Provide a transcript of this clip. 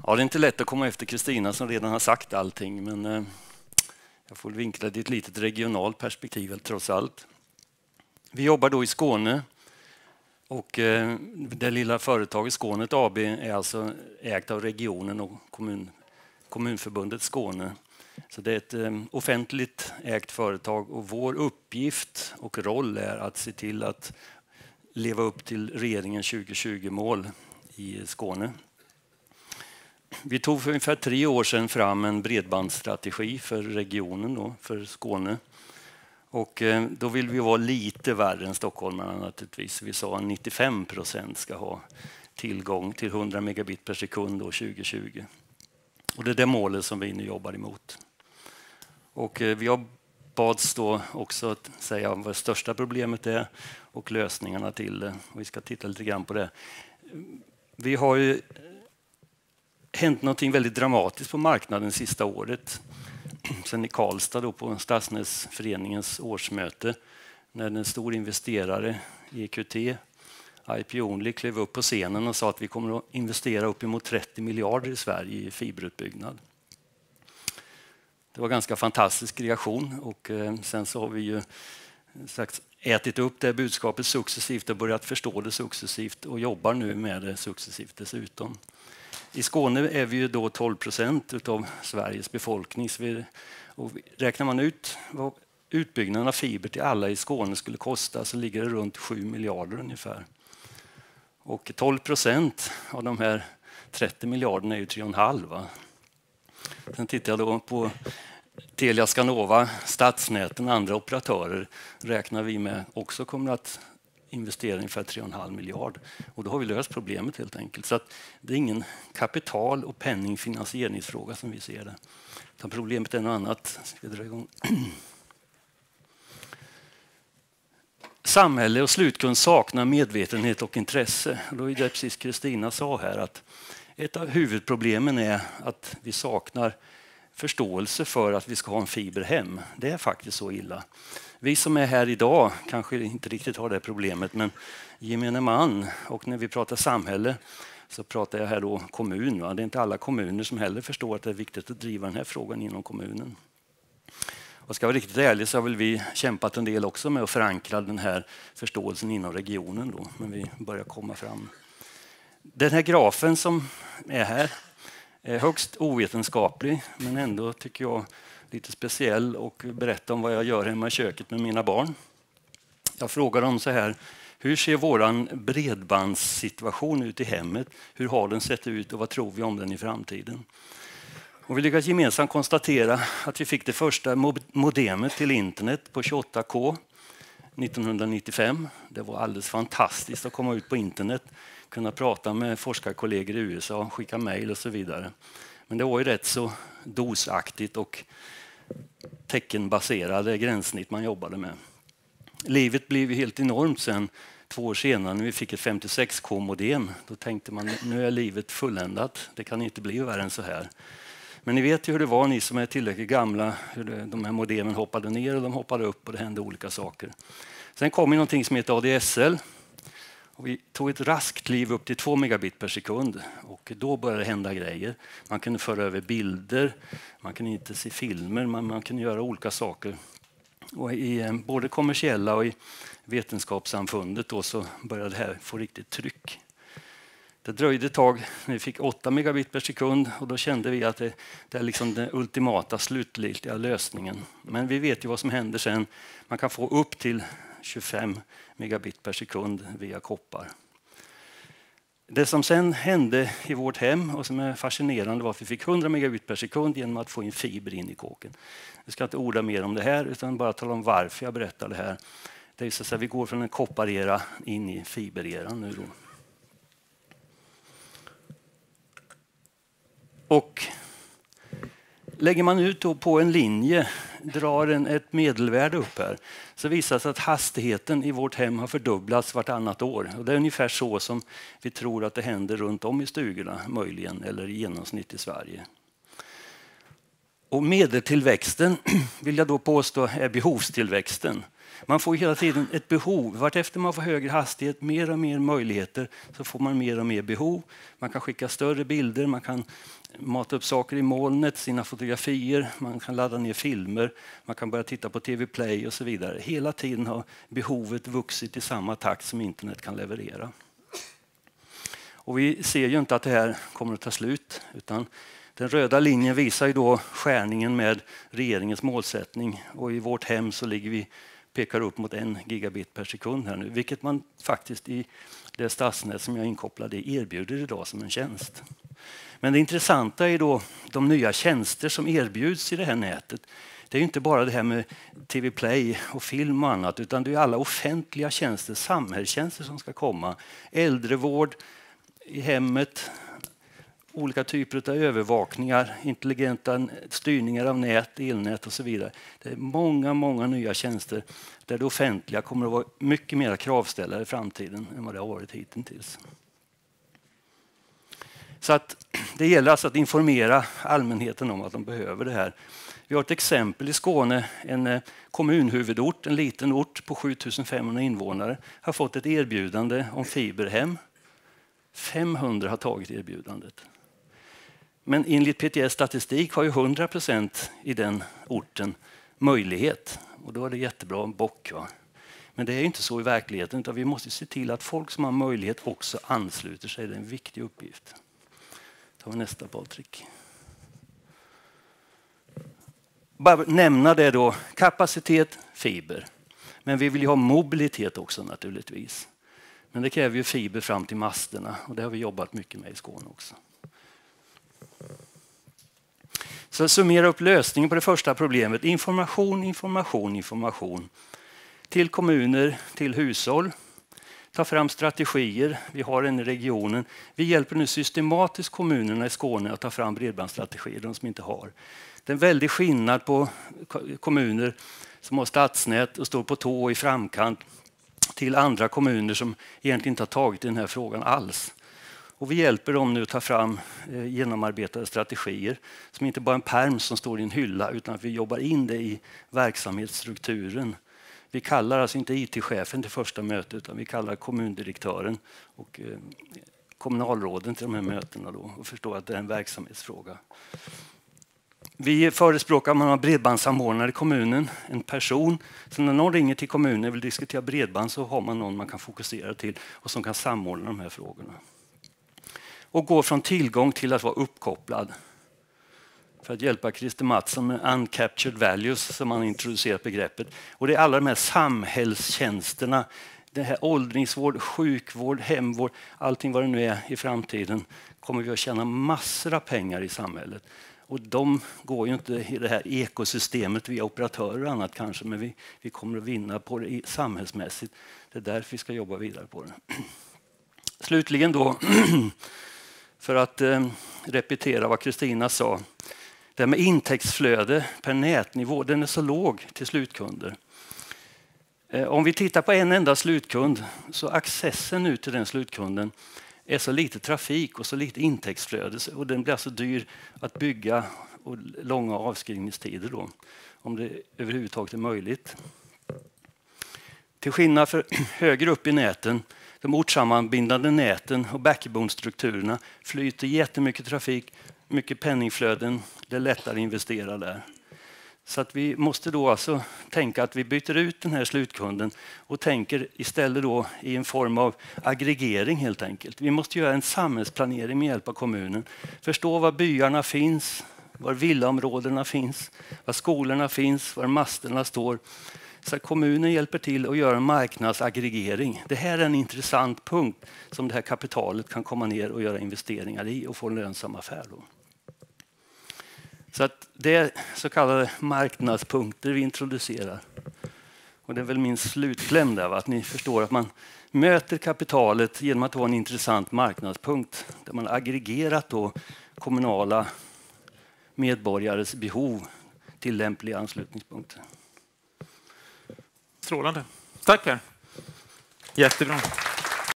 Ja, det är inte lätt att komma efter Kristina som redan har sagt allting, men jag får vinkla det i ett litet regionalt perspektiv trots allt. Vi jobbar då i Skåne och det lilla företaget Skånet AB är alltså ägt av regionen och kommunförbundet Skåne. Så det är ett offentligt ägt företag och vår uppgift och roll är att se till att leva upp till regeringens 2020-mål i Skåne. Vi tog för ungefär 3 år sedan fram en bredbandsstrategi för regionen, då, för Skåne. Och då vill vi vara lite värre än stockholmarna naturligtvis. Vi sa att 95% ska ha tillgång till 100 megabit per sekund år 2020. Och det är det målet som vi nu jobbar emot. Och vi har bads då också att säga vad det största problemet är och lösningarna till det. Och vi ska titta lite grann på det. Vi har ju hänt något väldigt dramatiskt på marknaden sista året. Sen i Karlstad då på Stadsnäsföreningens årsmöte när en stor investerare, EQT, IP Only, klev upp på scenen och sa att vi kommer att investera uppemot 30 miljarder i Sverige i fiberutbyggnad. Det var en ganska fantastisk reaktion och sen så har vi ju ätit upp det budskapet successivt och börjat förstå det successivt och jobbar nu med det successivt dessutom. I Skåne är vi ju då 12% av Sveriges befolkning. Och räknar man ut vad utbyggnaden av fiber till alla i Skåne skulle kosta så ligger det runt 7 miljarder ungefär. Och 12% av de här 30 miljarderna är ju 3,5. Sen tittar jag då på Telia, Skanova, Stadsnäten och andra operatörer räknar vi med också kommer att investera ungefär 3,5 miljard. Och då har vi löst problemet helt enkelt. Så att det är ingen kapital- och penningfinansieringsfråga som vi ser det. Utan problemet är något annat. Ska vi dra igång? Samhälle och slutkund saknar medvetenhet och intresse. Och då är det precis Kristina sa här att ett av huvudproblemen är att vi saknar förståelse för att vi ska ha en fiber hem. Det är faktiskt så illa. Vi som är här idag kanske inte riktigt har det problemet, men gemene man, och när vi pratar samhälle så pratar jag här då kommun. Va? Det är inte alla kommuner som heller förstår att det är viktigt att driva den här frågan inom kommunen. Och ska jag vara riktigt ärlig så har väl vi kämpat en del också med att förankra den här förståelsen inom regionen då, men vi börjar komma fram. Den här grafen som är här är högst ovetenskaplig, men ändå tycker jag lite speciell och berätta om vad jag gör hemma i köket med mina barn. Jag frågar dem så här, hur ser våran bredbandssituation ut i hemmet? Hur har den sett ut och vad tror vi om den i framtiden? Och vi lyckas gemensamt konstatera att vi fick det första modemet till internet på 28K 1995. Det var alldeles fantastiskt att komma ut på internet, kunna prata med forskarkollegor i USA, skicka mejl och så vidare. Men det var ju rätt så dosaktigt och teckenbaserade gränssnitt man jobbade med. Livet blev helt enormt sen 2 år senare när vi fick ett 56K-modem. Då tänkte man nu är livet fulländat, det kan inte bli värre än så här. Men ni vet ju hur det var, ni som är tillräckligt gamla, hur de här modemen hoppade ner och de hoppade upp och det hände olika saker. Sen kom ju någonting som heter ADSL. Och vi tog ett raskt kliv upp till 2 megabit per sekund och då började det hända grejer. Man kunde föra över bilder, man kunde inte se filmer, man kunde göra olika saker. Och i både kommersiella och i vetenskapssamfundet då så började det här få riktigt tryck. Det dröjde ett tag när vi fick 8 megabit per sekund och då kände vi att det är liksom den ultimata slutgiltiga lösningen. Men vi vet ju vad som händer sen. Man kan få upp till 25 megabit per sekund via koppar. Det som sen hände i vårt hem och som är fascinerande var att vi fick 100 megabit per sekund genom att få in fiber in i kåken. Jag ska inte orda mer om det här utan bara tala om varför jag berättar det här. Det är så att vi går från en kopparera in i fibereran nu då. Och lägger man ut då på en linje, drar ett medelvärde upp här, så visar det sig att hastigheten i vårt hem har fördubblats vartannat år. Och det är ungefär så som vi tror att det händer runt om i stugorna, möjligen, eller i genomsnitt i Sverige. Och medeltillväxten vill jag då påstå är behovstillväxten. Man får hela tiden ett behov. Vartefter man får högre hastighet, mer och mer möjligheter, så får man mer och mer behov. Man kan skicka större bilder, man kan mata upp saker i molnet, sina fotografier, man kan ladda ner filmer, man kan börja titta på TV Play och så vidare. Hela tiden har behovet vuxit i samma takt som internet kan leverera. Och vi ser ju inte att det här kommer att ta slut, utan den röda linjen visar ju då skärningen med regeringens målsättning. Och i vårt hem så pekar upp mot 1 gigabit per sekund här nu, vilket man faktiskt i det stadsnät som jag inkopplade erbjuder idag som en tjänst. Men det intressanta är då de nya tjänster som erbjuds i det här nätet. Det är ju inte bara det här med TV Play och film och annat, utan det är alla offentliga tjänster, samhällstjänster som ska komma. Äldrevård i hemmet, olika typer av övervakningar, intelligenta styrningar av nät, elnät och så vidare. Det är många nya tjänster där det offentliga kommer att vara mycket mer kravställare i framtiden än vad det har varit hittills. Så att det gäller alltså att informera allmänheten om att de behöver det här. Vi har ett exempel i Skåne, en kommunhuvudort, en liten ort på 7500 invånare, har fått ett erbjudande om fiberhem. 500 har tagit erbjudandet. Men enligt PTS statistik har ju 100% i den orten möjlighet. Och då är det jättebra en bock. Va? Men det är inte så i verkligheten, utan vi måste se till att folk som har möjlighet också ansluter sig. Det är en viktig uppgift. Ta nästa, Patrik. Bara nämna det då. Kapacitet, fiber. Men vi vill ju ha mobilitet också naturligtvis. Men det kräver ju fiber fram till masterna och det har vi jobbat mycket med i Skåne också. Så summera upp lösningen på det första problemet. Information. Till kommuner, till hushåll. Ta fram strategier. Vi har en i regionen. Vi hjälper nu systematiskt kommunerna i Skåne att ta fram bredbandsstrategier, de som inte har. Det är en väldig skillnad på kommuner som har stadsnät och står på tå i framkant till andra kommuner som egentligen inte har tagit den här frågan alls. Och vi hjälper dem nu att ta fram genomarbetade strategier som inte bara är en pärm som står i en hylla, utan att vi jobbar in det i verksamhetsstrukturen. Vi kallar alltså inte IT-chefen till första mötet, utan vi kallar kommundirektören och kommunalråden till de här mötena då, och förstår att det är en verksamhetsfråga. Vi förespråkar att man har bredbandssamordnare i kommunen, en person. Så när någon ringer till kommunen och vill diskutera bredband så har man någon man kan fokusera till och som kan samordna de här frågorna. Och gå från tillgång till att vara uppkopplad. För att hjälpa Christer Mattsson med uncaptured values som man introducerat begreppet. Och det är alla de här samhällstjänsterna. Det här åldringsvård, sjukvård, hemvård, allting vad det nu är i framtiden kommer vi att tjäna massor av pengar i samhället. Och de går ju inte i det här ekosystemet via operatörer och annat kanske, men vi kommer att vinna på det samhällsmässigt. Det är därför vi ska jobba vidare på det. Slutligen då, för att repetera vad Kristina sa. Det med intäktsflöde per nätnivå, den är så låg till slutkunder. Om vi tittar på en enda slutkund så accessen ut till den slutkunden är så lite trafik och så lite intäktsflöde och den blir så dyr att bygga och långa avskrivningstider då, om det överhuvudtaget är möjligt. Till skillnad för högre upp i näten, de ortssammanbindande näten och backbone-strukturerna flyter jättemycket trafik, mycket penningflöden, det är lättare att investera där. Så att vi måste då alltså tänka att vi byter ut den här slutkunden och tänker istället då i en form av aggregering helt enkelt. Vi måste göra en samhällsplanering med hjälp av kommunen. Förstå var byarna finns, var villaområdena finns, var skolorna finns, var masterna står. Så att kommunen hjälper till att göra en marknadsaggregering. Det här är en intressant punkt som det här kapitalet kan komma ner och göra investeringar i och få en lönsam affär då. Så att det är så kallade marknadspunkter vi introducerar. Och det är väl min slutkläm där, va? Att ni förstår att man möter kapitalet genom att ha en intressant marknadspunkt där man aggregerat då kommunala medborgares behov till lämpliga anslutningspunkter. Strålande. Tack Per. Jättebra.